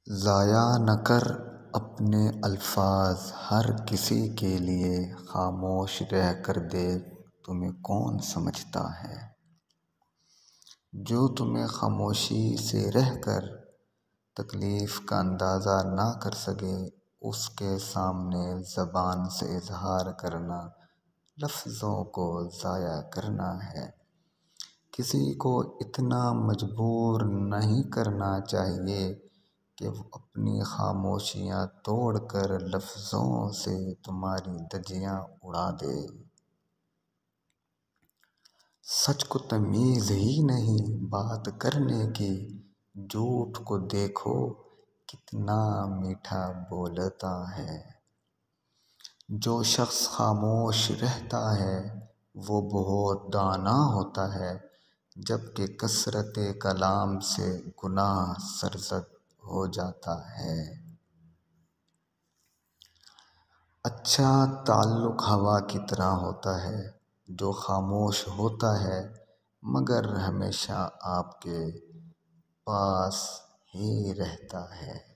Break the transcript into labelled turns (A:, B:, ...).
A: ضائع نہ کر اپنے الفاظ، ہر کسی کے لیے خاموش رہ کر دیکھ تمہیں کون سمجھتا ہے۔ جو تمہیں خاموشی سے رہ کر تکلیف کا اندازہ نہ کر سکے، اس کے سامنے زبان سے اظہار کرنا لفظوں کو ضائع کرنا ہے۔ کسی کو اتنا مجبور نہیں کرنا چاہیے کہ وہ اپنی خاموشیاں توڑ کر لفظوں سے تمہاری دھجیاں اڑا دے۔ سچ کو تمیز ہی نہیں بات کرنے کی، جھوٹ کو دیکھو کتنا میٹھا بولتا ہے۔ جو شخص خاموش رہتا ہے وہ بہت دانا ہوتا ہے، جبکہ کثرت کلام سے گناہ سرزد ہو جاتا ہے۔ اچھا تعلق ہوا کی طرح ہوتا ہے جو خاموش ہوتا ہے مگر ہمیشہ آپ کے پاس ہی رہتا ہے۔